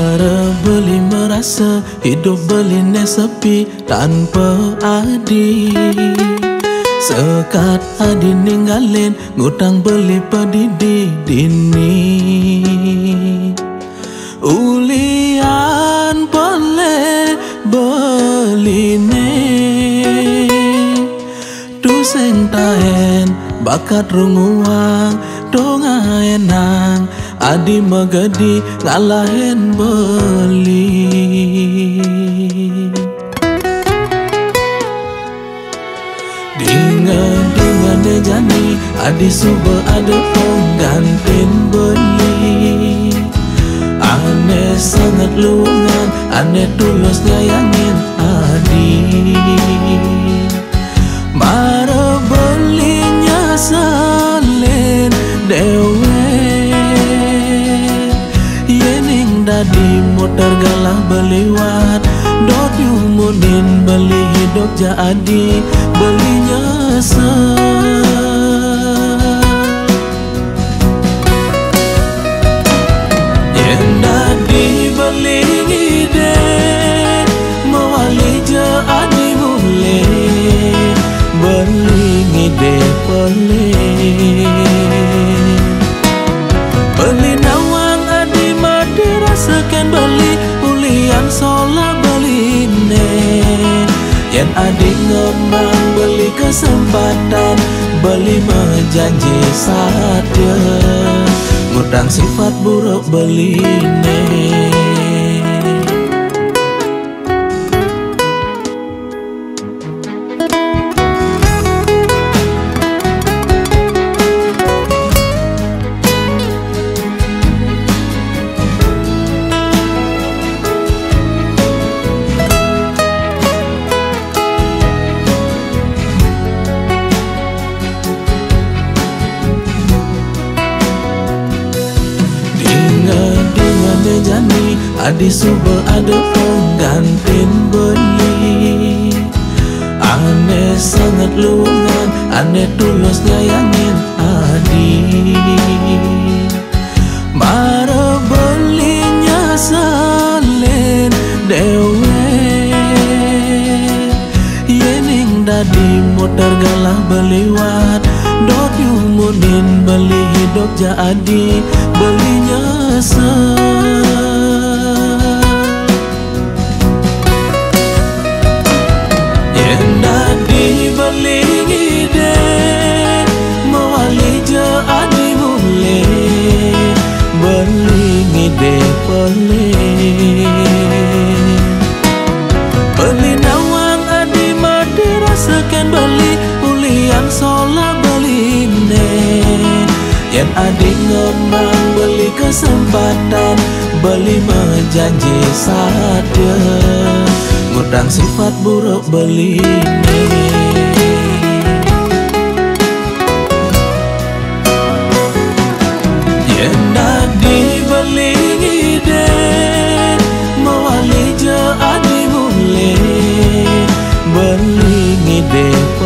Mara beli merasa hidup beli sepi tanpa adi. Sekat adi ninggalin ngutang beli pedidi dini. Ulian boleh beli ne tu seng tahen bakat runguang donga enang adi megadi ngalahin beli. Dengan jani adi suba ada penggantin beli. Aneh sangat luangan, aneh tulus nyayangin adi. Mara belinya salin dewe. Yening dadi motor galah beliwat. Dot yumunin beli hidup jadi belinya yang dadi beli ide mewali jadi mule beli ide beli nawang adi mati rasakan beli ulian sola beli ne. Yang adik ngemang beli kesempatan beli menjanji saja ngutang sifat buruk beli ne. Jani adi suba ada penggantin beli. Aneh sangat luangan, aneh tulus nyayangin adi. Mara belinya salin dewe. Yening dadi motor galah beliwat. Dot yumunin beli hidup jadi belinya yang dadi beli ide mewali jadi mule beli ide beli nawang adi mati rasakan beli ulian sola beli ne. Yang adik ngemang beli kesempatan beli menjanji saja ngutang sifat buruk beli ne. Yang dadi beli ide mewali jadi mule beli ide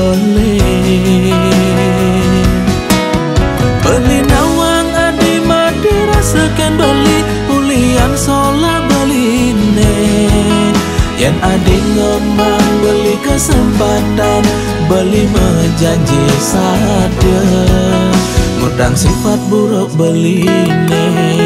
beli nawang adi mati rasakan beli ulian sola beli ne. Yang adik ngemang beli kesempatan beli menjanji saja ngutang sifat buruk beli ne.